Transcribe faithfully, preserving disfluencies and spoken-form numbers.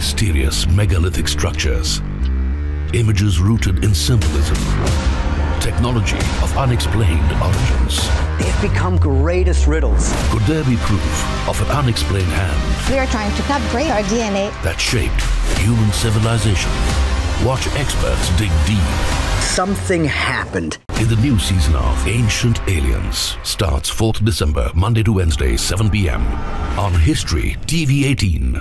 mysterious megalithic structures, images rooted in symbolism, technology of unexplained origins. They've become greatest riddles. Could there be proof of an unexplained hand? We are trying to upgrade our D N A that shaped human civilization. Watch experts dig deep. Something happened. In the new season of Ancient Aliens. Starts fourth December, Monday to Wednesday, seven p m on History T V eighteen.